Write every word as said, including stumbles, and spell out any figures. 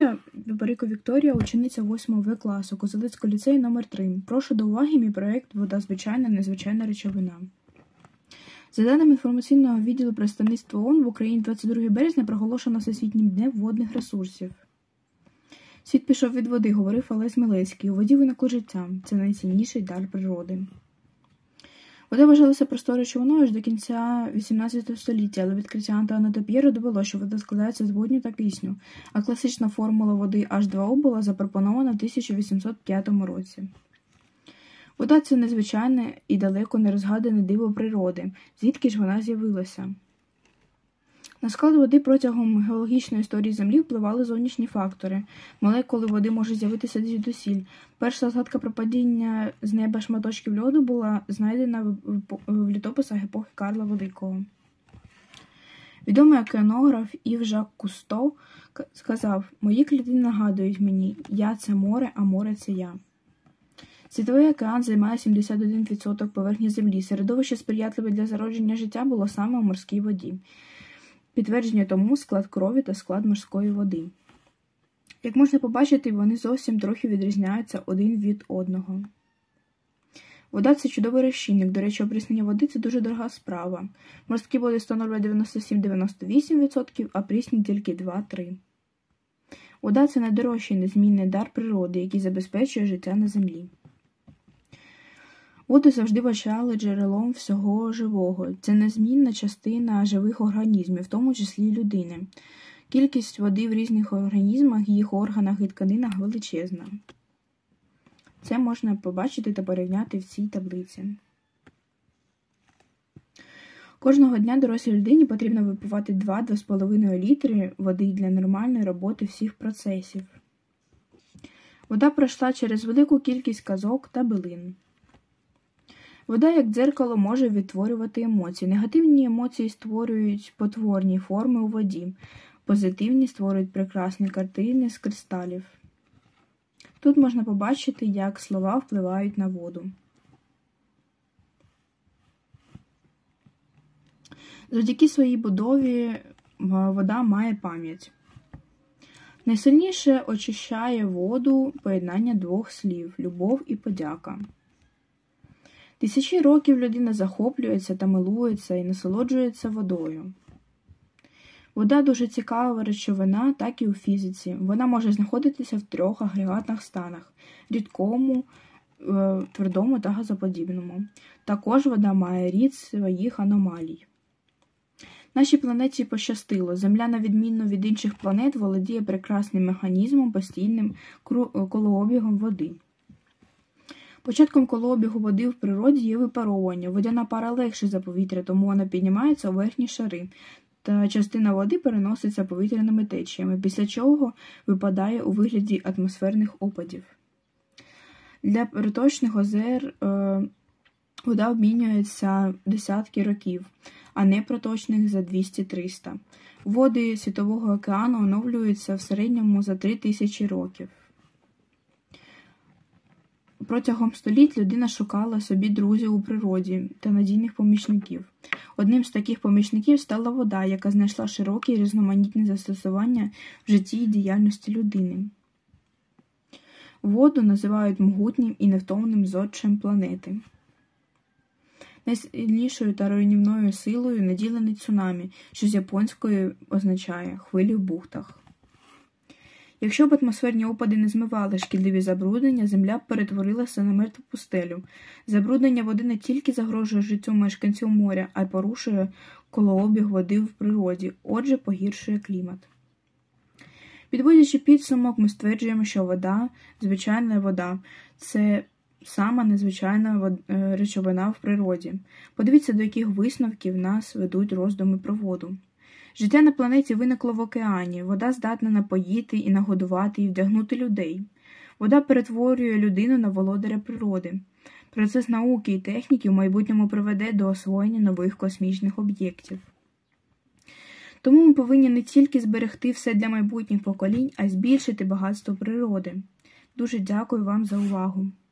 Бабарико Вікторія, учениця восьмого В класу, Козелецького ліцею номер три. Прошу до уваги мій проєкт «Вода звичайна, незвичайна речовина». За даними інформаційного відділу представництва ООН, в Україні двадцять другого березня проголошено Всесвітнім днем водних ресурсів. Світ пішов від води, говорив Олесь Мілевський. У воді виникло життя. Це найцінніший дар природи. Вода вважалася простою речовиною аж до кінця вісімнадцятого століття, але відкриття Антуана Доп'єра довело, що вода складається з водню та кисню, а класична формула води ейч два о була запропонована в тисяча вісімсот п'ятому році. Вода – це незвичайне і далеко не розгадане диво природи. Звідки ж вона з'явилася? На склад води протягом геологічної історії Землі впливали зовнішні фактори. Молекули води можуть з'явитися звідусіль. Перша згадка про падіння з неба шматочків льоду була знайдена в літописах епохи Карла Великого. Відомий океанограф Ів Жак Кусто сказав: «Мої клітини нагадують мені, я – це море, а море – це я». Світовий океан займає сімдесят один відсоток поверхні Землі. Середовище сприятливе для зародження життя було саме у морській воді. Підтвердження тому склад крові та склад морської води. Як можна побачити, вони зовсім трохи відрізняються один від одного. Вода – це чудовий розчинник. До речі, опріснення води – це дуже дорога справа. Морські води становлять дев'яносто сім - дев'яносто вісім відсотків, а прісні тільки два-три відсотки. Вода – це найдорожчий незмінний дар природи, який забезпечує життя на землі. Воду завжди вважали джерелом всього живого. Це незмінна частина живих організмів, в тому числі й людини. Кількість води в різних організмах, їх органах і тканинах величезна. Це можна побачити та порівняти в цій таблиці. Кожного дня дорослій людині потрібно випивати два - два з половиною літри води для нормальної роботи всіх процесів. Вода пройшла через велику кількість казок та билин. Вода, як дзеркало, може відтворювати емоції. Негативні емоції створюють потворні форми у воді. Позитивні створюють прекрасні картини з кристалів. Тут можна побачити, як слова впливають на воду. Завдяки своїй будові вода має пам'ять. Найсильніше очищає воду поєднання двох слів – любов і подяка. Тисячі років людина захоплюється та милується і насолоджується водою. Вода дуже цікава речовина, так і у фізиці. Вона може знаходитися в трьох агрегатних станах – рідкому, твердому та газоподібному. Також вода має ряд своїх аномалій. Нашій планеті пощастило. Земля, на відміну від інших планет, володіє прекрасним механізмом, постійним колообігом води. Початком колообігу води в природі є випаровування. Водяна пара легше за повітря, тому вона піднімається у верхні шари, та частина води переноситься повітряними течіями, після чого випадає у вигляді атмосферних опадів. Для приточних озер е, вода обмінюється десятки років, а не проточних за двісті - триста. Води Світового океану оновлюються в середньому за три тисячі років. Протягом століть людина шукала собі друзів у природі та надійних помічників. Одним з таких помічників стала вода, яка знайшла широкі і різноманітні застосування в житті і діяльності людини. Воду називають могутнім і невтомним зодчим планети. Найсильнішою та руйнівною силою наділений цунамі, що з японської означає «хвилі в бухтах». Якщо б атмосферні опади не змивали шкідливі забруднення, Земля б перетворилася на мертву пустелю. Забруднення води не тільки загрожує життю мешканців моря, а й порушує колообіг води в природі, отже, погіршує клімат. Підводячи підсумок, ми стверджуємо, що вода, звичайна вода – це сама незвичайна речовина в природі. Подивіться, до яких висновків нас ведуть роздуми про воду. Життя на планеті виникло в океані. Вода здатна напоїти і нагодувати і вдягнути людей. Вода перетворює людину на володаря природи. Процес науки і техніки в майбутньому приведе до освоєння нових космічних об'єктів. Тому ми повинні не тільки зберегти все для майбутніх поколінь, а й збільшити багатство природи. Дуже дякую вам за увагу.